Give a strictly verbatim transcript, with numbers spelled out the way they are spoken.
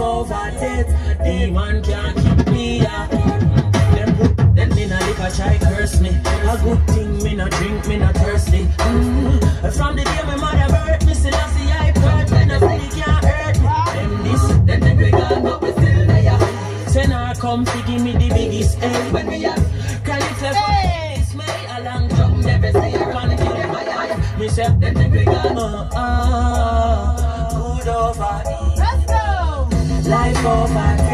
over death. Demon can't keep me up. Them put them in a liquor try curse me. A good thing me no drink, me no thirsty. Mm. From the day my mother birth me, still I see I hurt. When I say they can't hurt me. Them this, them think we gone, but we still there. Send her come to give me the biggest A. When we have Caliph hey. It's me a long jump, never see her on the kill my eye. Me say them think we gone, uh, uh, good over. Let's go. Life over.